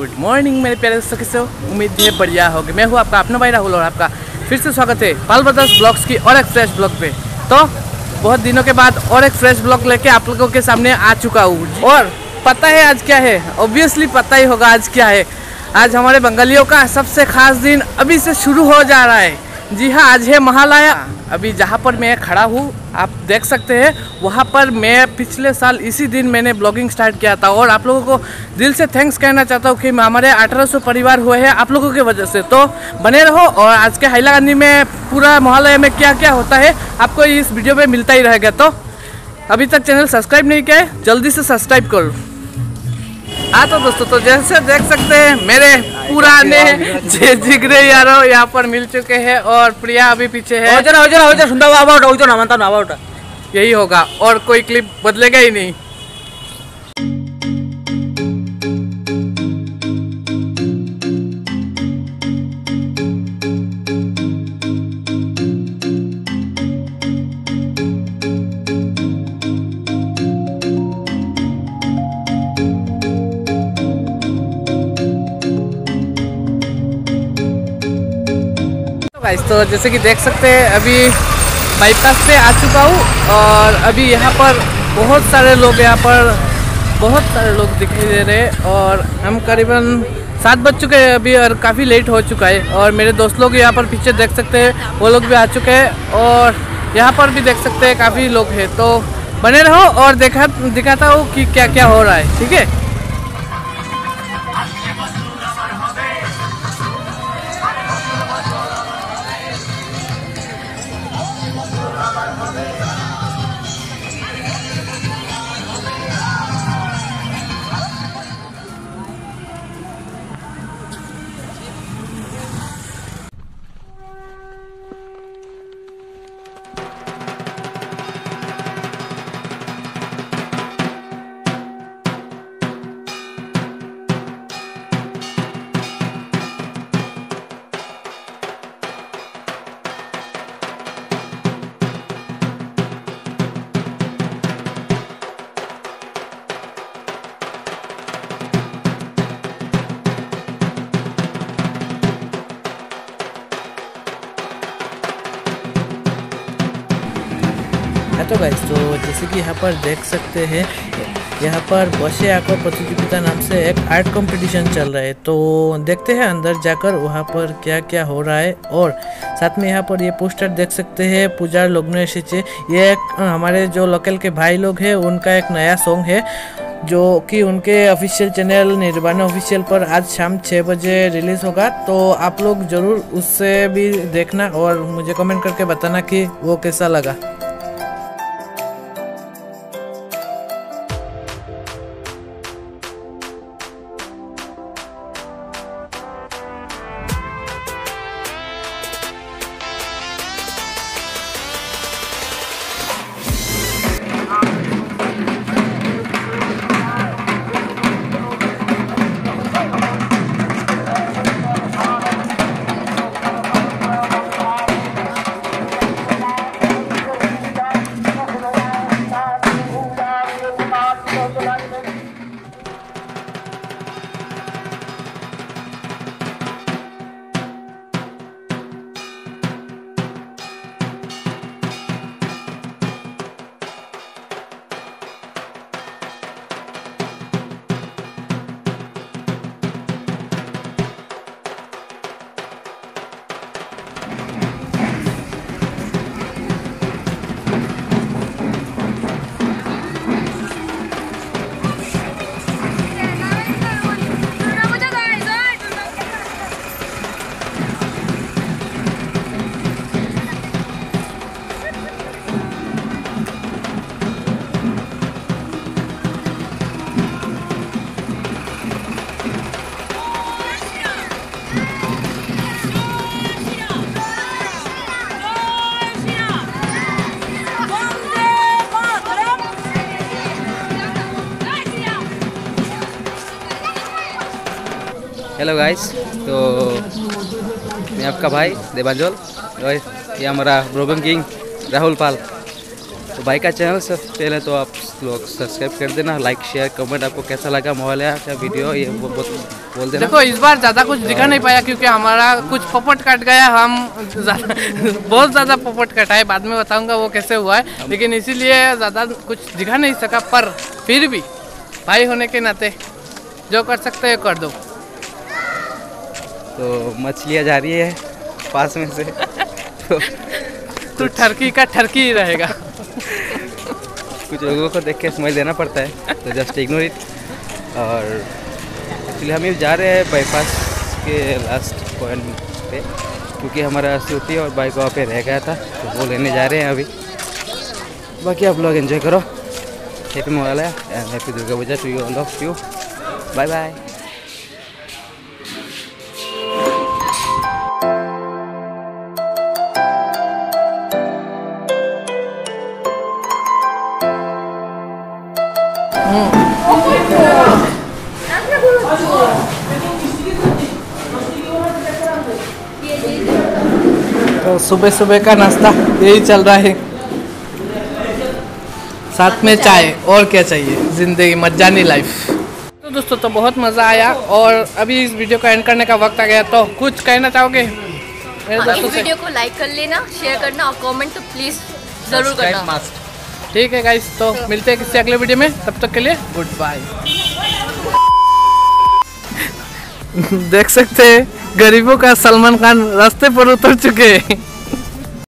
Good morning मेरे प्यारे दोस्तों, कैसे हो? उम्मीद है बढ़िया होगी। मैं हूँ आपका अपना भाई राहुल और आपका फिर से स्वागत है पाल ब्रदर्स ब्लॉग्स की और एक फ्रेश ब्लॉग पे। तो बहुत दिनों के बाद और एक फ्रेश ब्लॉग लेके आप लोगों के सामने आ चुका हूँ। और पता है आज क्या है? ऑब्वियसली पता ही होगा आज क्या है। आज हमारे बंगालियों का सबसे खास दिन अभी से शुरू हो जा रहा है। जी हाँ, आज है महालया। अभी जहाँ पर मैं खड़ा हूँ आप देख सकते हैं, वहाँ पर मैं पिछले साल इसी दिन मैंने ब्लॉगिंग स्टार्ट किया था। और आप लोगों को दिल से थैंक्स कहना चाहता हूँ कि हमारे 1800 परिवार हुए हैं आप लोगों की वजह से। तो बने रहो। और आज के हैलाकानी में पूरा महालया में क्या क्या होता है आपको इस वीडियो में मिलता ही रहेगा। तो अभी तक चैनल सब्सक्राइब नहीं किया है, जल्दी से सब्सक्राइब करो। हाँ तो दोस्तों, तो जैसे देख सकते हैं मेरे पुराने जिगरे यारों यहाँ पर मिल चुके हैं और प्रिया अभी पीछे है। यही होगा और कोई क्लिप बदलेगा ही नहीं। तो जैसे कि देख सकते हैं अभी बाईपास पे आ चुका हूँ और अभी यहाँ पर बहुत सारे लोग दिखाई दे रहे हैं। और हम करीबन 7 बज चुके हैं अभी और काफ़ी लेट हो चुका है। और मेरे दोस्त लोग यहाँ पर पीछे देख सकते हैं, वो लोग भी आ चुके हैं और यहाँ पर भी देख सकते हैं काफ़ी लोग हैं। तो बने रहो और दिखाता हूँ कि क्या क्या हो रहा है। ठीक है। तो गाइस, तो जैसे कि यहाँ पर देख सकते हैं, यहाँ पर बसे आकर प्रतियोगिता नाम से एक आर्ट कंपटीशन चल रहा है। तो देखते हैं अंदर जाकर वहाँ पर क्या क्या हो रहा है। और साथ में यहाँ पर ये पोस्टर देख सकते हैं, पूजार लोग्ने एसेचे। ये एक हमारे जो लोकल के भाई लोग हैं उनका एक नया सॉन्ग है जो कि उनके ऑफिशियल चैनल निर्वाणा ऑफिशियल पर आज शाम 6 बजे रिलीज़ होगा। तो आप लोग ज़रूर उससे भी देखना और मुझे कमेंट करके बताना कि वो कैसा लगा। हेलो गाइस, तो मैं आपका भाई देवांजल और ये हमारा ब्लॉगिंग किंग राहुल पाल। तो भाई का चैनल सबसे पहले तो आप लोग सब्सक्राइब कर देना, लाइक शेयर कमेंट आपको कैसा लगा मोबाइल या क्या वीडियो ये बोल देना। देखो इस बार ज़्यादा कुछ दिखा नहीं पाया क्योंकि हमारा कुछ पोपट कट गया, हम बहुत ज़्यादा पोपट कटा है, बाद में बताऊंगा वो कैसे हुआ है, लेकिन इसीलिए ज़्यादा कुछ दिखा नहीं सका। पर फिर भी भाई होने के नाते जो कर सकते हैं कर दो। तो मछलियाँ जा रही है पास में से तो ठरकी का ठरकी ही रहेगा। कुछ लोगों को देख के समझ लेना पड़ता है, तो जस्ट इग्नोर इट। और एक्चुअली हम जा रहे हैं बाईपास के लास्ट पॉइंट पे, क्योंकि हमारा स्कूटी और बाइक वहाँ पे रह गया था, तो वो लेने जा रहे हैं अभी। बाकी आप लोग एंजॉय करो। Happy mobile and happy Durga Puja to you all of you. Bye bye. तो सुबह सुबह का नाश्ता यही चल रहा है, साथ में चाय, और क्या चाहिए, जिंदगी मजानी लाइफ। तो दोस्तों तो बहुत मज़ा आया और अभी इस वीडियो को एंड करने का वक्त आ गया, तो कुछ कहना चाहोगे मेरे दोस्तों इस से? वीडियो को लाइक कर लेना, शेयर करना और कमेंट तो प्लीज़ ज़रूर करना। ठीक है गाइस, तो मिलते हैं किसी अगले वीडियो में, तब तक के लिए गुड बाय। देख सकते हैं गरीबों का सलमान खान रास्ते पर उतर चुके हैं।